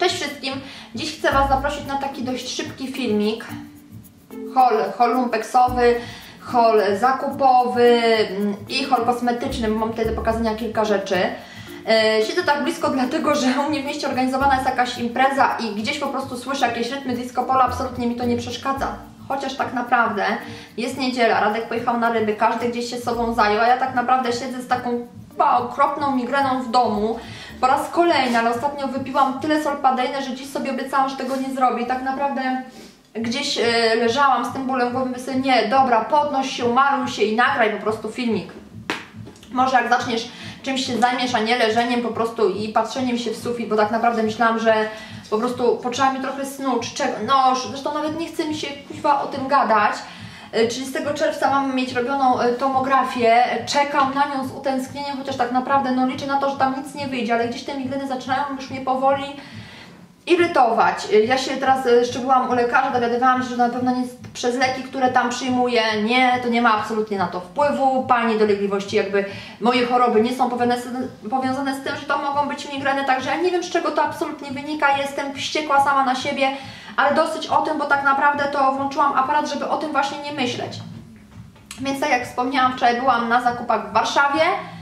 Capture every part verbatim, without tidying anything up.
Cześć wszystkim! Dziś chcę Was zaprosić na taki dość szybki filmik. Haul, haul lumpeksowy, haul zakupowy i haul kosmetyczny, bo mam tutaj do pokazania kilka rzeczy. Siedzę tak blisko dlatego, że u mnie w mieście organizowana jest jakaś impreza i gdzieś po prostu słyszę jakieś rytmy disco polo, absolutnie mi to nie przeszkadza. Chociaż tak naprawdę jest niedziela, Radek pojechał na ryby, każdy gdzieś się sobą zajął, a ja tak naprawdę siedzę z taką okropną migreną w domu. Po raz kolejny, ale ostatnio wypiłam tyle solpadeiny, że dziś sobie obiecałam, że tego nie zrobię. I tak naprawdę gdzieś yy, leżałam z tym bólem głowy, mówię sobie, nie, dobra, podnoś się, umaluj się i nagraj po prostu filmik. Może jak zaczniesz czymś się zajmiesz, a nie leżeniem po prostu i patrzeniem się w sufit, bo tak naprawdę myślałam, że po prostu potrzeba mi trochę snu, czy czego, no zresztą nawet nie chce mi się kuźwa o tym gadać. trzydziestego czerwca mamy mieć robioną tomografię, czekam na nią z utęsknieniem, chociaż tak naprawdę no liczę na to, że tam nic nie wyjdzie, ale gdzieś te migreny zaczynają już mnie powoli irytować. Ja się teraz jeszcze byłam u lekarza, dowiadywałam się, że na pewno nie jest przez leki, które tam przyjmuję, nie, to nie ma absolutnie na to wpływu, pani dolegliwości, jakby moje choroby nie są powiązane z tym, że to mogą być migreny, także ja nie wiem, z czego to absolutnie wynika, jestem wściekła sama na siebie, ale dosyć o tym, bo tak naprawdę to włączyłam aparat, żeby o tym właśnie nie myśleć. Więc tak jak wspomniałam, wczoraj byłam na zakupach w Warszawie,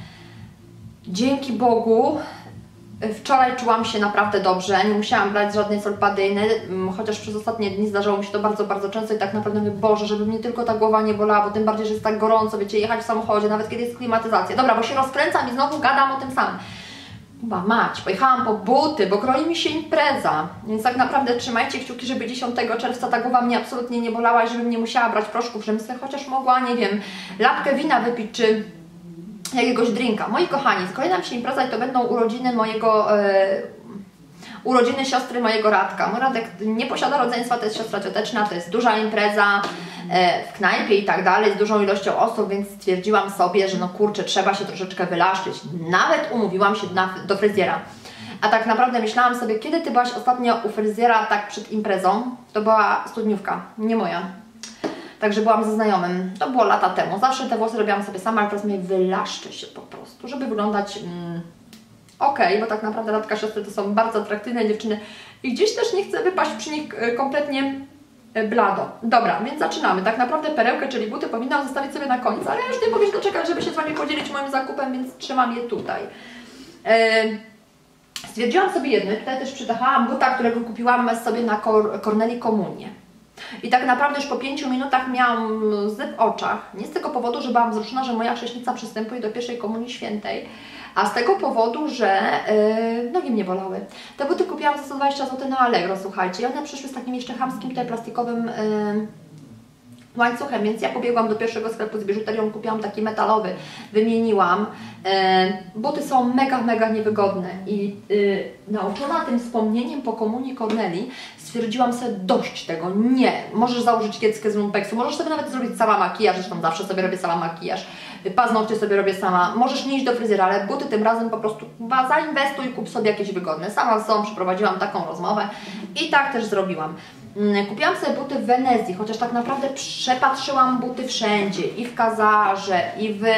dzięki Bogu. Wczoraj czułam się naprawdę dobrze, nie musiałam brać żadnej solpadyny, chociaż przez ostatnie dni zdarzało mi się to bardzo, bardzo często i tak naprawdę mówię, Boże, żeby mnie tylko ta głowa nie bolała, bo tym bardziej, że jest tak gorąco, wiecie, jechać w samochodzie, nawet kiedy jest klimatyzacja. Dobra, bo się rozkręcam i znowu gadam o tym samym. Chyba mać, pojechałam po buty, bo kroi mi się impreza, więc tak naprawdę trzymajcie kciuki, żeby dziesiątego czerwca ta głowa mnie absolutnie nie bolała i żebym nie musiała brać proszków, żebym sobie chociaż mogła, nie wiem, lapkę wina wypić, czy jakiegoś drinka. Moi kochani, skoro nam się impreza i to będą urodziny mojego, e, urodziny siostry mojego Radka. Mój Radek nie posiada rodzeństwa, to jest siostra cioteczna, to jest duża impreza e, w knajpie i tak dalej, z dużą ilością osób, więc stwierdziłam sobie, że no kurczę, trzeba się troszeczkę wylaszczyć. Nawet umówiłam się na, do fryzjera. A tak naprawdę myślałam sobie, kiedy Ty byłaś ostatnio u fryzjera tak przed imprezą? To była studniówka, nie moja. Także byłam ze znajomym, to było lata temu, zawsze te włosy robiłam sobie sama, ale teraz mnie wylaszczę się po prostu, żeby wyglądać mm, ok, bo tak naprawdę Radka siostry to są bardzo atrakcyjne dziewczyny i gdzieś też nie chcę wypaść przy nich y, kompletnie y, blado. Dobra, więc zaczynamy. Tak naprawdę perełkę, czyli buty powinnam zostawić sobie na końcu, ale ja już nie mogę się doczekać, żeby się z Wami podzielić moim zakupem, więc trzymam je tutaj. Y, stwierdziłam sobie jedno, tutaj też przytachałam buta, którego kupiłam sobie na Kor Corneli Komunię. I tak naprawdę już po pięciu minutach miałam łzy w oczach. Nie z tego powodu, że byłam wzruszona, że moja chrześnica przystępuje do pierwszej komunii świętej, a z tego powodu, że yy, nogi mnie bolały. Te buty kupiłam za sto dwadzieścia złotych na Allegro, słuchajcie. I one przyszły z takim jeszcze chamskim tutaj plastikowym yy, łańcuchem, więc ja pobiegłam do pierwszego sklepu z biżuterią, kupiłam taki metalowy, wymieniłam. E, buty są mega, mega niewygodne i e, nauczona tym wspomnieniem po komunii Corneli stwierdziłam sobie dość tego, nie, możesz założyć kieckę z lumpeksu, możesz sobie nawet zrobić sama makijaż, zresztą zawsze sobie robię sama makijaż, paznokcie sobie robię sama, możesz nie iść do fryzjera, ale buty tym razem po prostu zainwestuj, kup sobie jakieś wygodne. Sama z sobą przeprowadziłam taką rozmowę i tak też zrobiłam. Kupiłam sobie buty w Wenezji, chociaż tak naprawdę przepatrzyłam buty wszędzie, i w Kazarze, i w...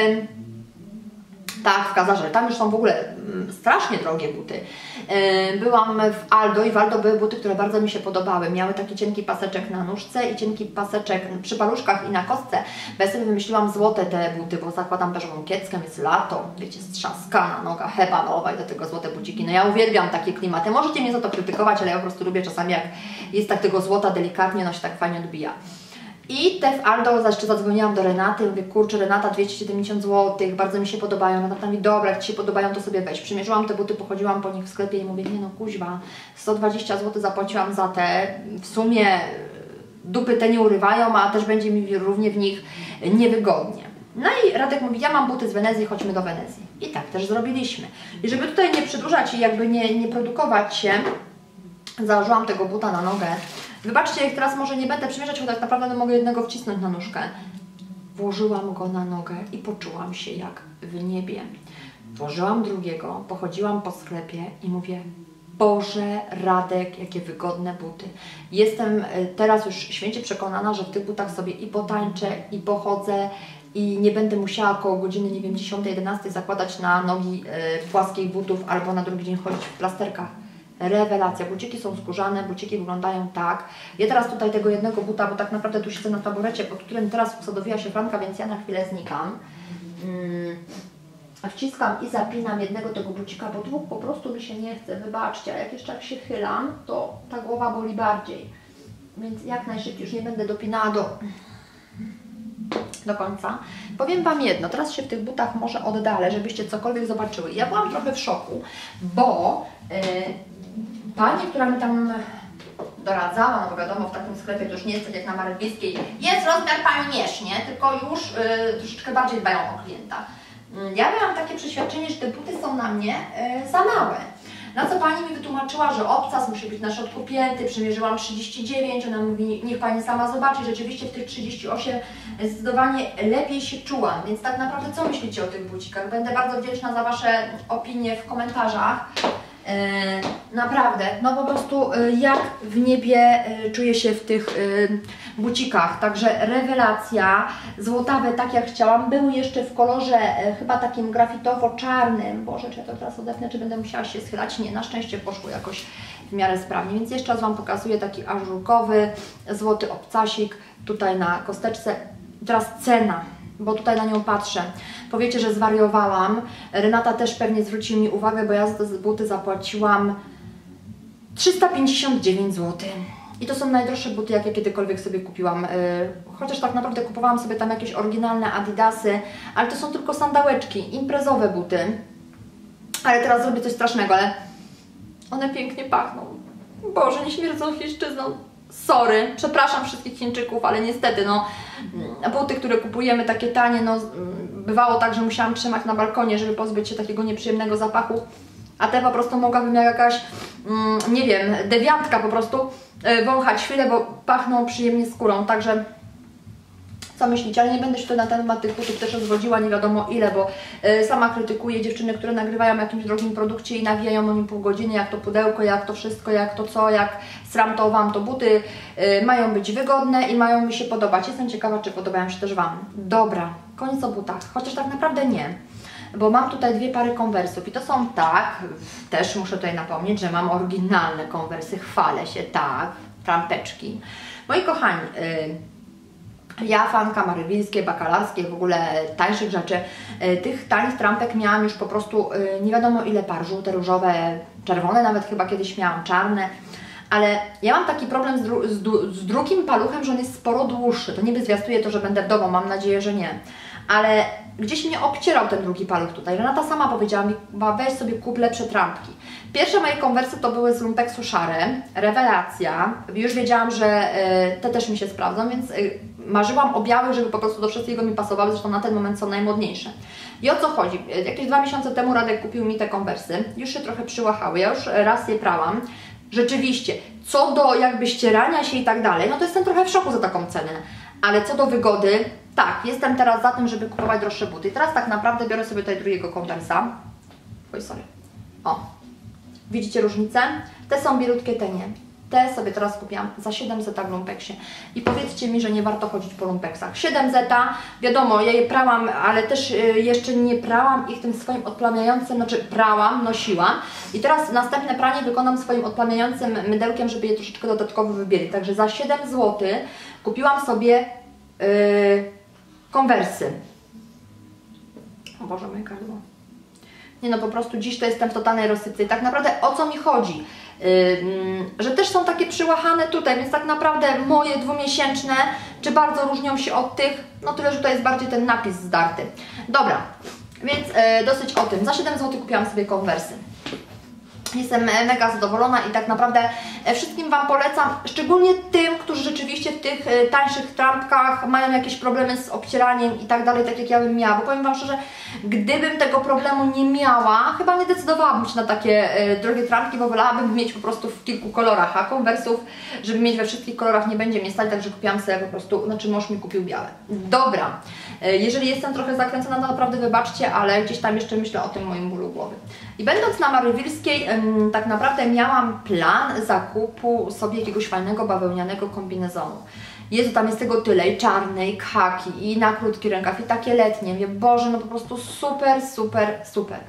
Tak, w Kazarze, tam już są w ogóle strasznie drogie buty. Byłam w Aldo i w Aldo były buty, które bardzo mi się podobały. Miały taki cienki paseczek na nóżce i cienki paseczek przy paluszkach i na kostce. Bo ja sobie wymyśliłam złote te buty, bo zakładam beżową kieckę, jest lato, wiecie, strzaskana noga, hebanowa i do tego złote buciki. No ja uwielbiam takie klimaty. Możecie mnie za to krytykować, ale ja po prostu lubię czasami, jak jest tak tego złota delikatnie, no się tak fajnie odbija. I te w Aldo, jeszcze zadzwoniłam do Renaty, mówię, kurczę Renata, dwieście siedemdziesiąt złotych, bardzo mi się podobają. Renata mówi, dobra, jak Ci się podobają, to sobie weź. Przymierzyłam te buty, pochodziłam po nich w sklepie i mówię, nie no kuźwa, sto dwadzieścia złotych zapłaciłam za te, w sumie dupy te nie urywają, a też będzie mi równie w nich niewygodnie. No i Radek mówi, ja mam buty z Wenezji, chodźmy do Wenezji. I tak też zrobiliśmy. I żeby tutaj nie przedłużać i jakby nie, nie produkować się, założyłam tego buta na nogę. Wybaczcie, jak teraz może nie będę przymierzać, bo tak naprawdę no mogę jednego wcisnąć na nóżkę. Włożyłam go na nogę i poczułam się jak w niebie. Włożyłam drugiego, pochodziłam po sklepie i mówię, Boże, Radek, jakie wygodne buty. Jestem teraz już święcie przekonana, że w tych butach sobie i potańczę, i pochodzę, i nie będę musiała około godziny, nie wiem, dziesiątej, jedenastej zakładać na nogi y, płaskich butów albo na drugi dzień chodzić w plasterkach. Rewelacja. Buciki są skórzane, buciki wyglądają tak. Ja teraz tutaj tego jednego buta, bo tak naprawdę tu siedzę na taborecie, pod którym teraz usadowiła się Franka, więc ja na chwilę znikam. Hmm. Wciskam i zapinam jednego tego bucika, bo dwóch po prostu mi się nie chce, wybaczcie, a jak jeszcze jak się chylam, to ta głowa boli bardziej. Więc jak najszybciej, już nie będę dopinała do, do końca. Powiem Wam jedno, teraz się w tych butach może oddalę, żebyście cokolwiek zobaczyły. Ja byłam trochę w szoku, bo yy, pani, która mi tam doradzała, no bo wiadomo, w takim sklepie to już nie jest tak jak na Marylwiejskiej, jest rozmiar Pani mierzch, nie? Tylko już yy, troszeczkę bardziej dbają o klienta. Ja miałam takie przeświadczenie, że te buty są na mnie yy, za małe. Na co Pani mi wytłumaczyła, że obcas musi być na środku pięty, przymierzyłam trzydzieści dziewięć, ona mówi, niech Pani sama zobaczy, rzeczywiście w tych trzydzieści osiem zdecydowanie lepiej się czułam, więc tak naprawdę co myślicie o tych bucikach? Będę bardzo wdzięczna za Wasze opinie w komentarzach. Yy, naprawdę, no po prostu yy, jak w niebie yy, czuję się w tych yy, bucikach, także rewelacja, złotawe tak jak chciałam, były jeszcze w kolorze yy, chyba takim grafitowo-czarnym. Boże, czy ja to teraz odepnę, czy będę musiała się schylać? Nie, na szczęście poszło jakoś w miarę sprawnie, więc jeszcze raz Wam pokazuję taki ażurkowy, złoty obcasik tutaj na kosteczce. Teraz cena, bo tutaj na nią patrzę. Powiecie, że zwariowałam. Renata też pewnie zwróci mi uwagę, bo ja za te buty zapłaciłam trzysta pięćdziesiąt dziewięć złotych. I to są najdroższe buty, jakie kiedykolwiek sobie kupiłam. Chociaż tak naprawdę kupowałam sobie tam jakieś oryginalne Adidasy, ale to są tylko sandałeczki, imprezowe buty. Ale teraz zrobię coś strasznego, ale one pięknie pachną. Boże, nie śmierdzą chińszczyzną. Sorry, przepraszam wszystkich Chińczyków, ale niestety, no, buty, które kupujemy takie tanie, no, bywało tak, że musiałam trzymać na balkonie, żeby pozbyć się takiego nieprzyjemnego zapachu, a te po prostu mogłabym jak jakaś, mm, nie wiem, dewiantka po prostu yy, wąchać chwilę, bo pachną przyjemnie skórą, także co myślicie, ale nie będę się tutaj na temat tych butów też rozwodziła, nie wiadomo ile, bo y, sama krytykuję dziewczyny, które nagrywają jakimś drogim produkcie i nawijają o nim pół godziny, jak to pudełko, jak to wszystko, jak to co, jak sram to Wam, to buty y, mają być wygodne i mają mi się podobać. Jestem ciekawa, czy podobają się też Wam. Dobra, koniec o butach, chociaż tak naprawdę nie, bo mam tutaj dwie pary konwersów i to są tak, też muszę tutaj napomnieć, że mam oryginalne konwersy, chwalę się, tak, trampeczki. Moi kochani, y, ja, fanka marywilskie, bakalarskie, w ogóle tańszych rzeczy, tych tanich trampek miałam już po prostu nie wiadomo ile par, żółte, różowe, czerwone, nawet chyba kiedyś miałam czarne, ale ja mam taki problem z, dru z, z drugim paluchem, że on jest sporo dłuższy, to niby zwiastuje to, że będę wdową, mam nadzieję, że nie, ale gdzieś mnie obcierał ten drugi paluch tutaj. Renata sama powiedziała mi, weź sobie kup lepsze trampki. Pierwsze moje konwersy to były z lumpeksu szare, rewelacja, już wiedziałam, że y, te też mi się sprawdzą, więc y, marzyłam o białych, żeby po prostu do wszystkiego mi pasowały, zresztą na ten moment są najmodniejsze. I o co chodzi? Jakieś dwa miesiące temu Radek kupił mi te konwersy, już się trochę przyłachały, ja już raz je prałam. Rzeczywiście, co do jakby ścierania się i tak dalej, no to jestem trochę w szoku za taką cenę, ale co do wygody, tak, jestem teraz za tym, żeby kupować droższe buty. I teraz tak naprawdę biorę sobie tutaj drugiego konwersa. Oj, sorry. O, widzicie różnicę? Te są bielutkie, te nie. Te sobie teraz kupiłam za siedem zeta w lumpeksie. I powiedzcie mi, że nie warto chodzić po lumpeksach. siedem zeta, wiadomo, ja je prałam, ale też jeszcze nie prałam ich tym swoim odplamiającym, znaczy prałam, nosiłam. I teraz następne pranie wykonam swoim odplamiającym mydełkiem, żeby je troszeczkę dodatkowo wybielić. Także za siedem złotych kupiłam sobie yy, konwersy. O Boże, moje gardło. Nie no, po prostu dziś to jestem w totalnej rozsypce. I tak naprawdę o co mi chodzi? Yy, że też są takie przyłachane tutaj, więc tak naprawdę moje dwumiesięczne, czy bardzo różnią się od tych, no tyle, że tutaj jest bardziej ten napis zdarty. Dobra, więc yy, dosyć o tym. Za siedem złotych kupiłam sobie konwersy. Jestem mega zadowolona i tak naprawdę wszystkim Wam polecam, szczególnie tym, którzy rzeczywiście w tych tańszych trampkach mają jakieś problemy z obcieraniem i tak dalej, tak jak ja bym miała, bo powiem Wam szczerze, gdybym tego problemu nie miała, chyba nie decydowałabym się na takie drogie trampki, bo wolałabym mieć po prostu w kilku kolorach, a konwersów, żeby mieć we wszystkich kolorach nie będzie mnie stać, także kupiłam sobie po prostu, znaczy mąż mi kupił białe. Dobra, jeżeli jestem trochę zakręcona, to naprawdę wybaczcie, ale gdzieś tam jeszcze myślę o tym moim bólu głowy. I będąc na Marywilskiej, tak naprawdę miałam plan zakupu sobie jakiegoś fajnego bawełnianego kombinezonu. Jezu, tam jest tego tyle, i czarnej, khaki, i na krótki rękaw, i takie letnie. Mówię, Boże, no po prostu super, super, super.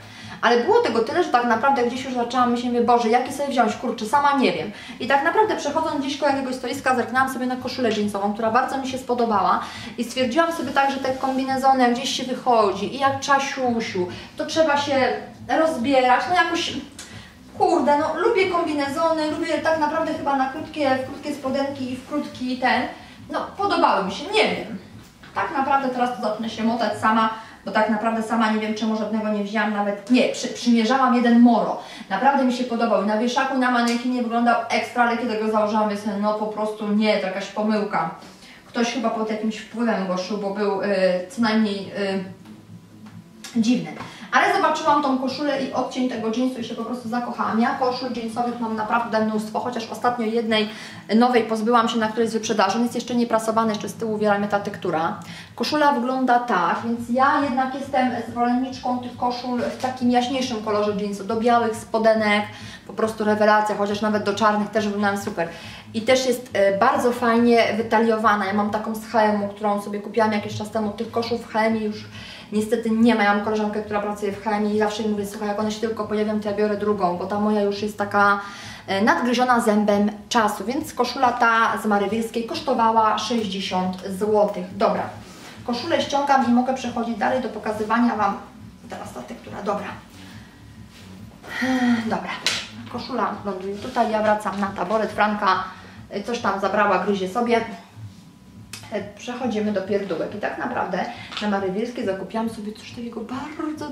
ale było tego tyle, że tak naprawdę gdzieś już zaczęłam myśleć, mówię, Boże, jakie sobie wziąć, kurczę, sama nie wiem. I tak naprawdę przechodząc gdzieś koło jakiegoś stoiska, zerknęłam sobie na koszulę jeansową, która bardzo mi się spodobała i stwierdziłam sobie tak, że te kombinezony, jak gdzieś się wychodzi i jak trzeba siusiu, to trzeba się rozbierać, no jakoś... Kurde, no lubię kombinezony, lubię tak naprawdę chyba na krótkie, w krótkie spodenki i w krótki ten, no podobały mi się, nie wiem. Tak naprawdę teraz to zacznę się motać sama, bo tak naprawdę sama nie wiem, czemu żadnego nie wzięłam, nawet nie, przy, przymierzałam jeden Moro. Naprawdę mi się podobał i na wieszaku, na manekinie wyglądał ekstra, ale kiedy go założyłam, jest no po prostu nie, to jakaś pomyłka. Ktoś chyba pod jakimś wpływem go szył, bo był y, co najmniej y, dziwny. Ale zobaczyłam tą koszulę i odcień tego jeansu i się po prostu zakochałam. Ja koszul jeansowych mam naprawdę mnóstwo, chociaż ostatnio jednej nowej pozbyłam się na którejś z wyprzedaży. On jest jeszcze nie prasowany, jeszcze z tyłu wiera mnie ta tektura. Koszula wygląda tak, więc ja jednak jestem zwolenniczką tych koszul w takim jaśniejszym kolorze jeansu, do białych spodenek, po prostu rewelacja, chociaż nawet do czarnych też wyglądają super. I też jest bardzo fajnie wytaliowana. Ja mam taką z H and M-u, którą sobie kupiłam jakiś czas temu. Tych koszul w H and M już niestety nie ma. Ja mam koleżankę, która pracuje w H and M i zawsze mi mówi, słuchaj, jak one się tylko pojawią, to ja biorę drugą, bo ta moja już jest taka nadgryziona zębem czasu, więc koszula ta z Marywilskiej kosztowała sześćdziesiąt złotych. Dobra, koszulę ściągam i mogę przechodzić dalej do pokazywania Wam, teraz ta tektura, dobra. Dobra, koszula ląduje tutaj, ja wracam na taboret, Franka coś tam zabrała, gryzie sobie. Przechodzimy do pierdółek i tak naprawdę na Marywilskiej zakupiłam sobie coś takiego bardzo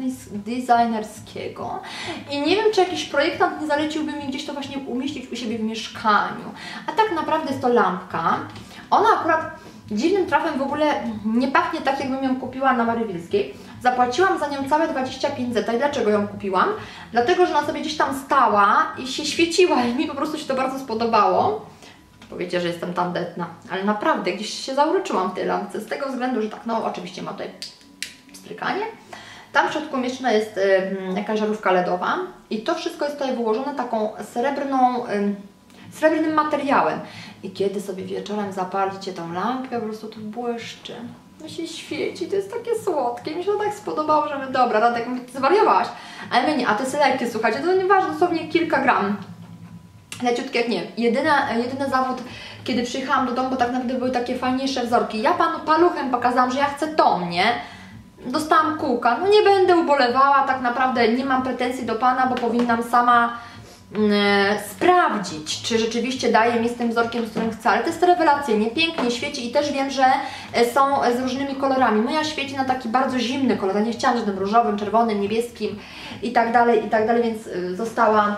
designerskiego i nie wiem, czy jakiś projektant nie zaleciłby mi gdzieś to właśnie umieścić u siebie w mieszkaniu, a tak naprawdę jest to lampka. Ona akurat dziwnym trafem w ogóle nie pachnie tak, jakbym ją kupiła na Marywilskiej. Zapłaciłam za nią całe dwadzieścia pięć złotych. I dlaczego ją kupiłam? Dlatego, że ona sobie gdzieś tam stała i się świeciła i mi po prostu się to bardzo spodobało. Powiecie, że jestem tandetna, ale naprawdę gdzieś się zauroczyłam w tej lampce, z tego względu, że tak, no oczywiście ma tutaj strykanie. Tam w środku umieszczona jest y, jakaś żarówka ledowa i to wszystko jest tutaj wyłożone taką srebrną, y, srebrnym materiałem. I kiedy sobie wieczorem zapalicie tą lampkę, po prostu to błyszczy, no się świeci, to jest takie słodkie, mi się to tak spodobało, że my, dobra, Radek, ty zwariowałaś, ale my nie, a te selekty, słuchajcie, to nieważne, dosłownie kilka gram. Leciutkie jak nie. Jedyny, jedyny zawód, kiedy przyjechałam do domu, bo tak naprawdę były takie fajniejsze wzorki. Ja panu paluchem pokazałam, że ja chcę tą, nie? Dostałam kółka. No nie będę ubolewała, tak naprawdę nie mam pretensji do pana, bo powinnam sama yy, sprawdzić, czy rzeczywiście daje mi z tym wzorkiem, z którym chcę. Ale to jest rewelacyjnie, pięknie świeci i też wiem, że są z różnymi kolorami. Moja świeci na taki bardzo zimny kolor. Ja nie chciałam żadnym różowym, czerwonym, niebieskim i tak dalej, i tak dalej, więc yy, została...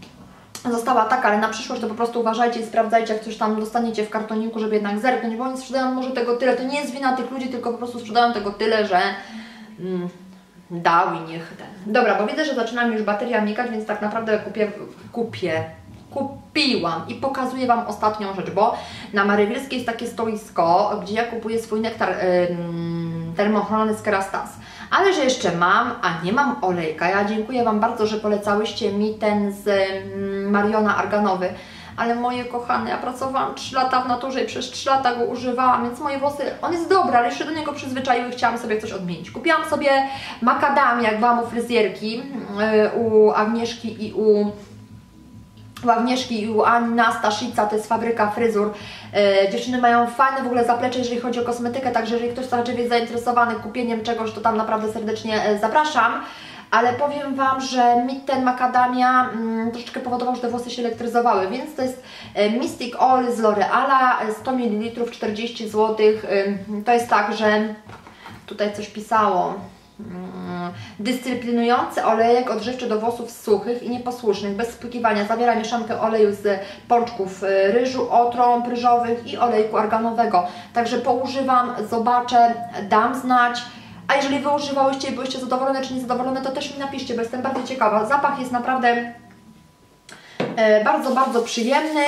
Została taka, ale na przyszłość to po prostu uważajcie i sprawdzajcie, jak coś tam dostaniecie w kartoniku, żeby jednak zerknąć, bo oni sprzedają może tego tyle. To nie jest wina tych ludzi, tylko po prostu sprzedają tego tyle, że mm, dał i niech ten. Dobra, bo widzę, że zaczynam już bateria migać, więc tak naprawdę kupię, kupię, kupiłam i pokazuję Wam ostatnią rzecz, bo na Marywilskiej jest takie stoisko, gdzie ja kupuję swój nektar ym, termochronny z Kerastase. Ale że jeszcze mam, a nie mam olejka. Ja dziękuję Wam bardzo, że polecałyście mi ten z mm, Mariona arganowy. Ale moje kochane, ja pracowałam trzy lata w naturze i przez trzy lata go używałam, więc moje włosy, on jest dobry, ale jeszcze do niego przyzwyczaiły i chciałam sobie coś odmienić. Kupiłam sobie makadamię, jak byłam u fryzjerki, yy, u Agnieszki i u... u Agnieszki i u Anna Staszica, to jest fabryka fryzur. Yy, dziewczyny mają fajne w ogóle zaplecze, jeżeli chodzi o kosmetykę, także jeżeli ktoś raczej jest zainteresowany kupieniem czegoś, to tam naprawdę serdecznie yy, zapraszam. Ale powiem Wam, że mi ten makadamia mm, troszeczkę powodował, że te włosy się elektryzowały, więc to jest yy, Mystic Oil z L'Oreala, sto mililitrów, czterdzieści złotych. Yy, to jest tak, że tutaj coś pisało. Dyscyplinujący olejek odżywczy do włosów suchych i nieposłusznych, bez spłykiwania. Zawiera mieszankę oleju z pączków ryżu, otrąb ryżowych i olejku arganowego. Także poużywam, zobaczę, dam znać. A jeżeli Wy używałyście i byłyście zadowolone czy niezadowolone, to też mi napiszcie, bo jestem bardzo ciekawa. Zapach jest naprawdę e, bardzo, bardzo przyjemny.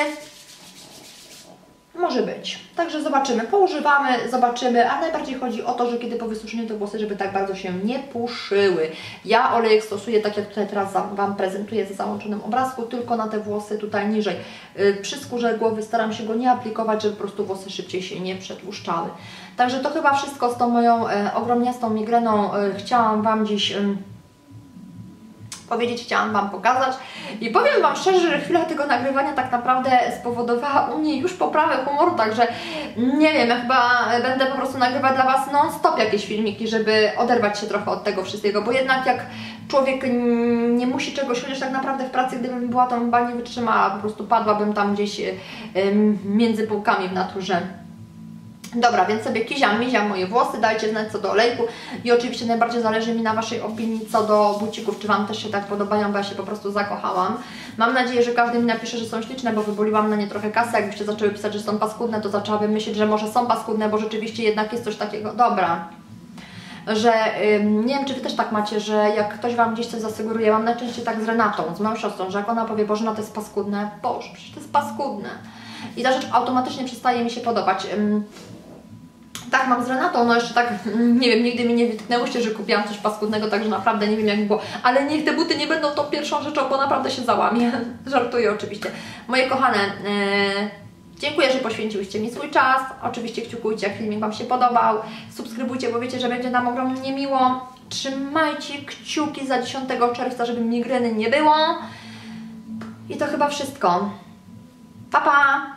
Może być. Także zobaczymy, poużywamy, zobaczymy, a najbardziej chodzi o to, że kiedy po wysuszeniu te włosy, żeby tak bardzo się nie puszyły. Ja olejek stosuję, tak jak tutaj teraz Wam prezentuję ze załączonym obrazku, tylko na te włosy tutaj niżej. Przy skórze głowy staram się go nie aplikować, żeby po prostu włosy szybciej się nie przetłuszczały. Także to chyba wszystko z tą moją e, ogromniastą migreną. E, chciałam Wam dziś... E, powiedzieć, chciałam Wam pokazać i powiem Wam szczerze, że chwila tego nagrywania tak naprawdę spowodowała u mnie już poprawę humoru, także nie wiem, ja chyba będę po prostu nagrywać dla Was non-stop jakieś filmiki, żeby oderwać się trochę od tego wszystkiego, bo jednak jak człowiek nie musi czegoś robić, tak naprawdę w pracy, gdybym była, to chyba nie wytrzymała, po prostu padłabym tam gdzieś między półkami w naturze. Dobra, więc sobie kiziam, miziam moje włosy, dajcie znać co do olejku i oczywiście najbardziej zależy mi na Waszej opinii co do bucików, czy Wam też się tak podobają, bo ja się po prostu zakochałam. Mam nadzieję, że każdy mi napisze, że są śliczne, bo wyboliłam na nie trochę kasę, jakbyście zaczęły pisać, że są paskudne, to zaczęłabym myśleć, że może są paskudne, bo rzeczywiście jednak jest coś takiego. Dobra. Że ym, nie wiem, czy Wy też tak macie, że jak ktoś Wam gdzieś coś zasugeruje, mam najczęściej tak z Renatą, z moją siostrą, że jak ona powie, Boże, no to jest paskudne, Boże, przecież to jest paskudne. I ta rzecz automatycznie przestaje mi się podobać. Ym, Tak, mam z Renatą, no jeszcze tak, nie wiem, nigdy mi nie wytknęłyście, że kupiłam coś paskudnego, także naprawdę nie wiem jak było, ale niech te buty nie będą tą pierwszą rzeczą, bo naprawdę się załamie. Żartuję oczywiście. Moje kochane, yy, dziękuję, że poświęciłyście mi swój czas, oczywiście kciukujcie, jak filmik Wam się podobał, subskrybujcie, bo wiecie, że będzie nam ogromnie miło. Trzymajcie kciuki za dziesiątego czerwca, żeby migreny nie było. I to chyba wszystko. Pa, pa!